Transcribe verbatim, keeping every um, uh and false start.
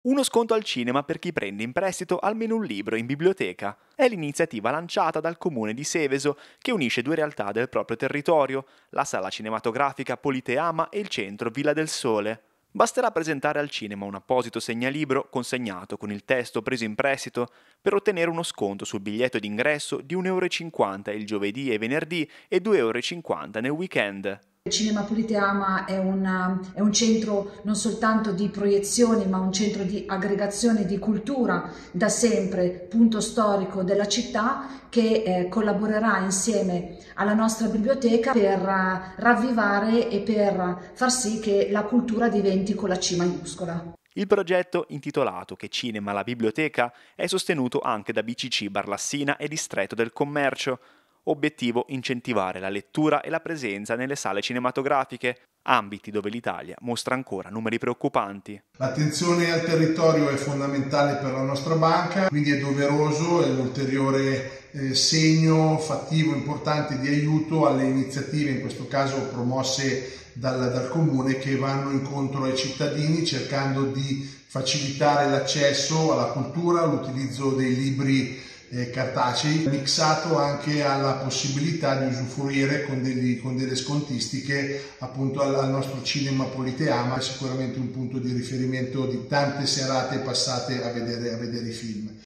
Uno sconto al cinema per chi prende in prestito almeno un libro in biblioteca. È l'iniziativa lanciata dal comune di Seveso che unisce due realtà del proprio territorio, la sala cinematografica Politeama e il centro Villa del Sole. Basterà presentare al cinema un apposito segnalibro consegnato con il testo preso in prestito per ottenere uno sconto sul biglietto d'ingresso di un euro e cinquanta il giovedì e venerdì e due euro e cinquanta nel weekend. Il Cinema Politeama è, una, è un centro non soltanto di proiezioni, ma un centro di aggregazione di cultura, da sempre punto storico della città, che eh, collaborerà insieme alla nostra biblioteca per uh, ravvivare e per far sì che la cultura diventi con la C maiuscola. Il progetto, intitolato Che Cinema la Biblioteca, è sostenuto anche da B C C Barlassina e Distretto del Commercio. Obiettivo: incentivare la lettura e la presenza nelle sale cinematografiche, ambiti dove l'Italia mostra ancora numeri preoccupanti. L'attenzione al territorio è fondamentale per la nostra banca, quindi è doveroso, è un ulteriore eh, segno fattivo importante di aiuto alle iniziative, in questo caso promosse dal, dal Comune, che vanno incontro ai cittadini cercando di facilitare l'accesso alla cultura, l'utilizzo dei libri Eh, cartacei, mixato anche alla possibilità di usufruire con, degli, con delle scontistiche appunto al, al nostro Cinema Politeama, sicuramente un punto di riferimento di tante serate passate a vedere, a vedere i film.